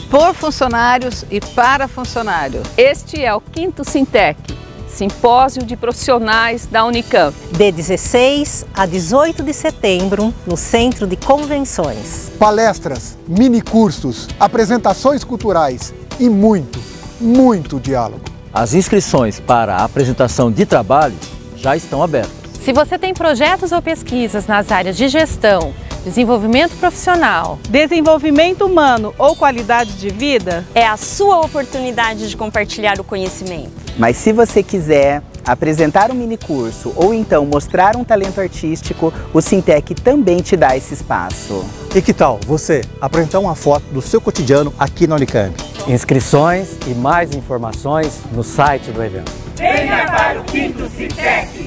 por funcionários e para funcionários. Este é o 5º Sintec, Simpósio de Profissionais da Unicamp. De 16 a 18 de setembro, no Centro de Convenções. Palestras, minicursos, apresentações culturais e muito diálogo. As inscrições para a apresentação de trabalho já estão abertas. Se você tem projetos ou pesquisas nas áreas de gestão, desenvolvimento profissional, desenvolvimento humano ou qualidade de vida, é a sua oportunidade de compartilhar o conhecimento. Mas se você quiser apresentar um minicurso ou então mostrar um talento artístico, o Sintec também te dá esse espaço. E que tal você apresentar uma foto do seu cotidiano aqui na Unicamp? Inscrições e mais informações no site do evento. Venha para o 5º Sintec!